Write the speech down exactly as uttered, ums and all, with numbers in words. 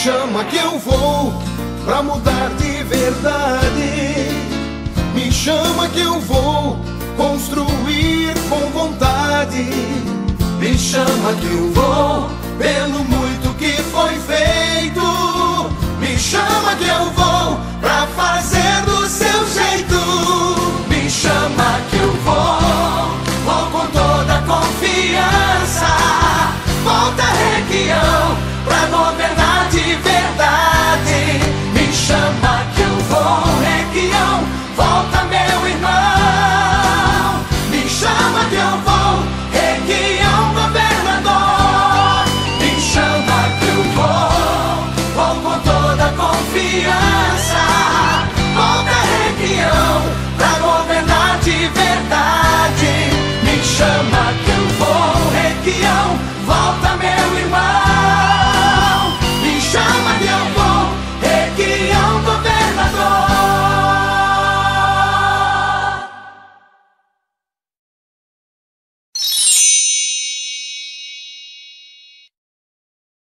chama que eu vou pra mudar de verdade. Me chama que eu vou construir com vontade. Me chama que eu vou pelo mundo